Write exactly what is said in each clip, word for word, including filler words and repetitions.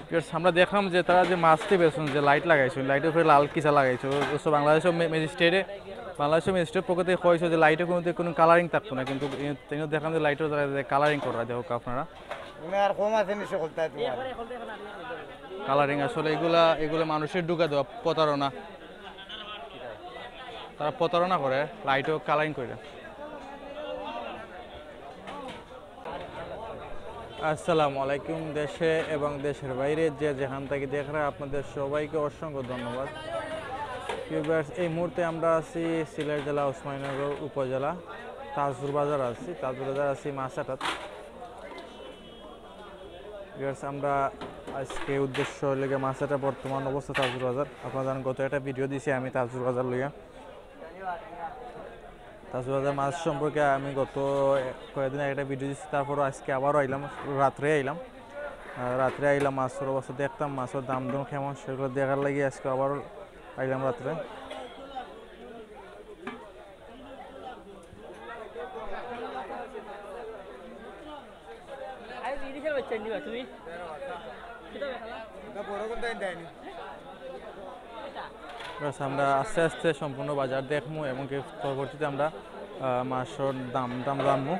আমরা দেখলাম যে তারা যে মাছটি বেছেন যে লাইট লাগাইছে লাইটের উপরে লাল কিসা লাগাইছে তো বাংলাদেশের ম্যাজিস্ট্রেটে বাংলাদেশের ম্যাজিস্ট্রেট প্রকৃতি কয়েছে যে লাইটে কোনো কোনো কালারিং থাকতো না কিন্তু তিনি দেখলাম যে লাইটের দ্বারা কালারিং করা দেখো আপনারা কালারিং আসলে এগুলা এগুলো মানুষের ঢুকা দেওয়া প্রতারণা তারা প্রতারণা করে লাইটও কালারিং করে। আসসালামু আলাইকুম দেশে এবং দেশের বাইরে যে যেখান থেকে দেখরা আপনাদের সবাইকে অসংখ্য ধন্যবাদ। এই মুহূর্তে আমরা আছি সিলেট জেলা ওসমানীনগর উপজেলা তাজপুর বাজার আছি তাজপুর বাজার আছি মাছাটাত। আমরা আজকে উদ্দেশ্য লেগে মাছাটা বর্তমান অবস্থা তাজপুর বাজার আপনারা জানেন গত একটা ভিডিও দিছি আমি তাজপুর বাজার লইয়া তাজপুর বাজার মাছ সম্পর্কে আমি গত কয়েকদিন একটা ভিডিও দিচ্ছি তারপর আজকে আবারও আইলাম রাত্রে আইলাম রাত্রে আইলাম মাছের অবস্থা দেখতাম মাছের দাম দাম কেমন সেগুলো দেখার লাগে আজকে আবারও আইলাম রাত্রে। আমরা আস্তে আস্তে সম্পূর্ণ বাজার দেখবো এবং পরবর্তীতে আমরা মাছের দাম দাম জানবো।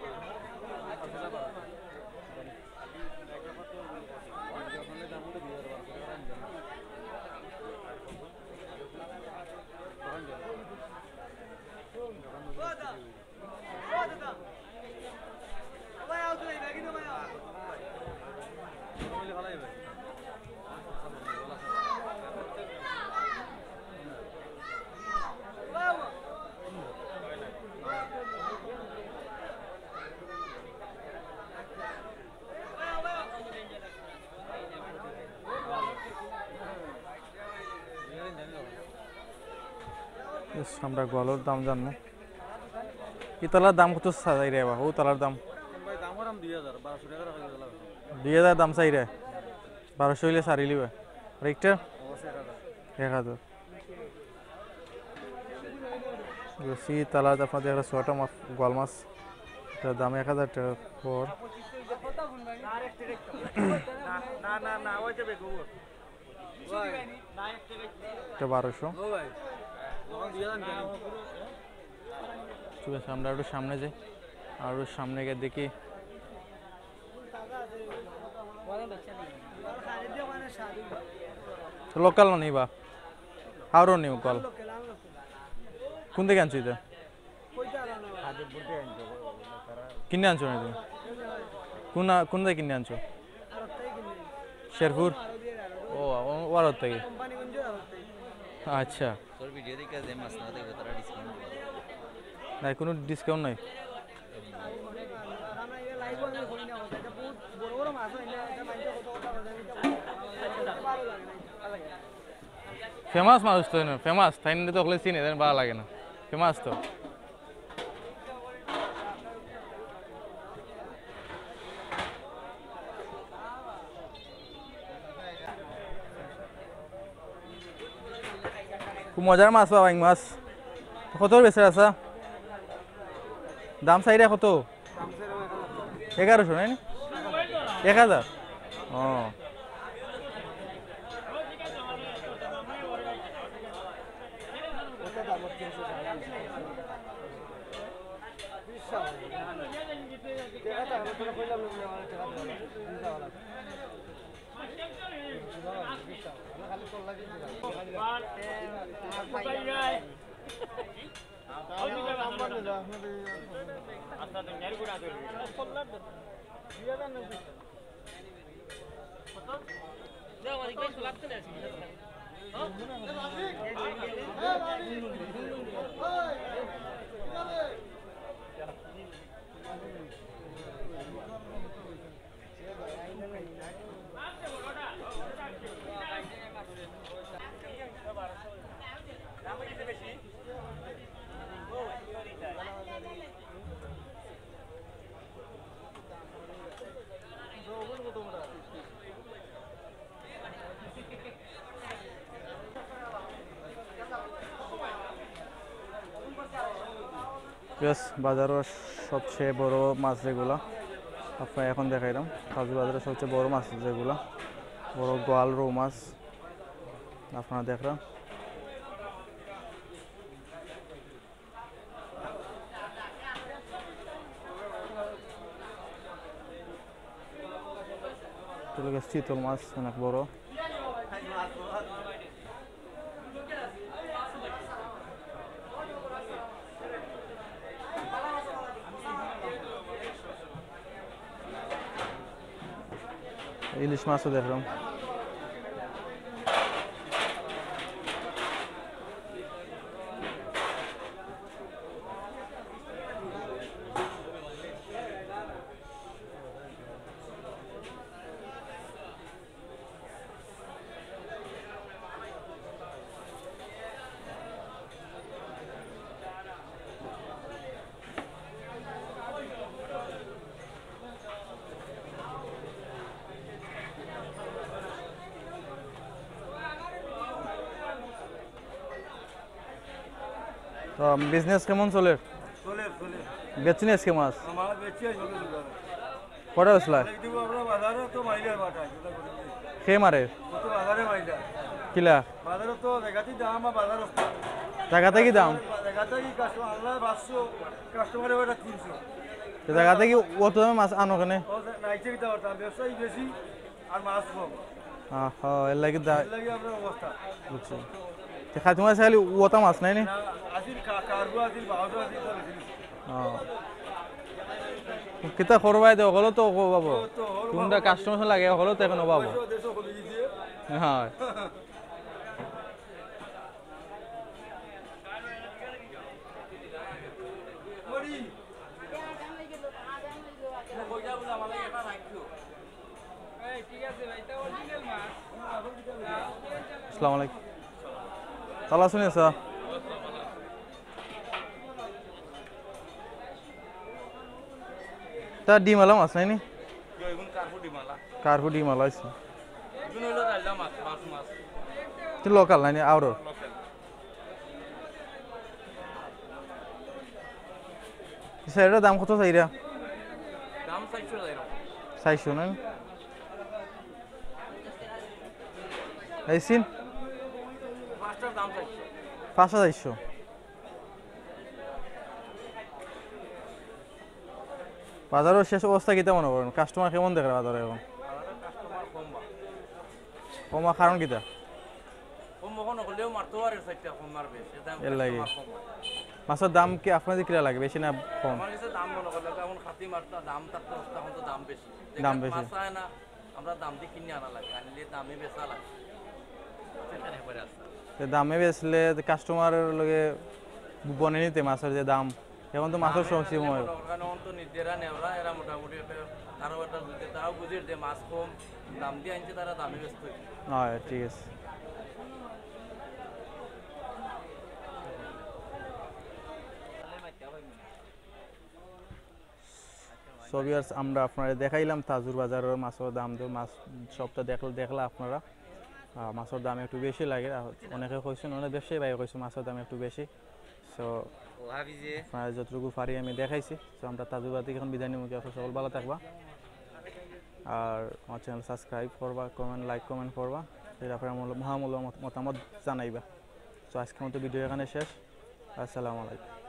আমরা গলর দাম জানবো কি তলার দাম কত চাই রে বা ও তলার দাম দুই হাজার দাম চাই রে বারোশো হইলে সারি লিবে রেকটা এক হাজার বেশি তালার আপনাদের একটা ছটা মাছ গোয়াল মাছ এটার দাম এক হাজার টাকা পর এটা বারোশো। ঠিক আছে আমরা একটু সামনে যাই আর সামনে গিয়ে দেখি লোকাল নি বা আরও নিউ কল কোন থেকে আনছো এটা কিনে আনছো না তুমি কোন কোন থেকে কিনে আনছো শেরপুর ও ওর থেকে আচ্ছা নাই কোনো ডিসকাউন্ট নাই ফেমাস মানুষ তো ফেমাস তাই তো ওগুলো চিনে ভালো লাগে না ফেমাস তো খুব মজার মাছ পাবা মাছ কত বেচে আসা দাম চাইরা কত এগারোশো নাই এক হাজার ও বাজারের সবচেয়ে বড় মাছ যেগুলো আপনার এখন দেখাইলাম তাজপুর বাজারের সবচেয়ে বড় মাছ যেগুলো বড় গোয়াল রৌ মাছ আপনারা দেখলাম। চিতল মাছ অনেক বড়। ইলিশ মাছও দেখলাম। তো বিজনেস কেমন চলে? চলে চলে বেচছেন আজকে মাছ? আমার বেচি আছে কটা বেচলা? দিব আমরা বাজারে তো মাইলার বাটা কে মারে? তো বাজারে মাইলা কিলা বাজারে তো জায়গাতে দাম আর বাজারে জায়গাতে কি দাম? জায়গাতে কি কাস্টমার আল্লাহ পাঁচশো কাস্টমারের ওটা তিনশো। তো জায়গাতে কি অত দামে মাছ আনো কেন? ও নাইচে কিতা করতাম ব্যবসায়ী বেশি আর মাছ কম, হ্যাঁ হ্যাঁ এর লাগি দা এর লাগে আপনার অবস্থা বুঝছি। তো খাই তোমার চাইলে ওটা মাছ নাই নি? না আসিল কারবো আসিল বাউটো আসিল তো বেশি হ্যাঁ কিতা করবাই দে হলো তো পাবো তো হল তোমরা কাস্টমার লাগে হলো তো এখন পাবো। দেশও খুলে দিয়েছে হ্যাঁ মরি আসসালামু আলাইকুম। তালা শুনে স্যার তা ডিম আলা মাছ নাই নি? কার্পু ডিম আলা আছে তুই লোকাল নাই নি আউর স্যারের দাম কত চাইরা? চাইছো না এই সিন পাঁচ হাজারশো। বাজারের শেষ অবস্থা কি তেমন করেন? কাস্টমার কেমন দেখে বাজারে এখন? কমা কারণ কিতা? এর লাগে মাছের দাম কি আপনাদের কিরা লাগে বেশি না কম? দাম বেশি আমরা দাম দিয়ে কিনে আনা লাগে, আনলে দামে বেচা লাগে। দামে বেচলে কাস্টমারের লগে বনে নিতে মাছের যে দাম এখন তো মাছের সময় তো নিজেরা নেওয়া এরা মোটামুটি কারো একটা যদি তারাও বুঝে যে মাছ কম দাম দিয়ে আনছে তারা দামে ব্যস্ত। হ্যাঁ ঠিক আছে। সো ভিউয়ার্স আমরা আপনারা দেখাইলাম তাজুর বাজারের মাছের দাম দর মাছ সবটা দেখলে দেখলা আপনারা মাছের দাম একটু বেশি লাগে অনেকে কইছেন অনেক ব্যবসায়ী ভাই কইছে মাছের দাম একটু বেশি। সো আপনারা যতটুকু পারি আমি দেখাইছি। সো আমরা তাজুর বাজার থেকে এখন বিদায় নিব। সকল ভালো থাকবা আর আমার চ্যানেল সাবস্ক্রাইব করবা, কমেন্ট লাইক কমেন্ট করবা, সেটা আপনার মহামূল্য মতামত জানাইবা। সো আজকের মতো ভিডিও এখানে শেষ। আসসালামু আলাইকুম।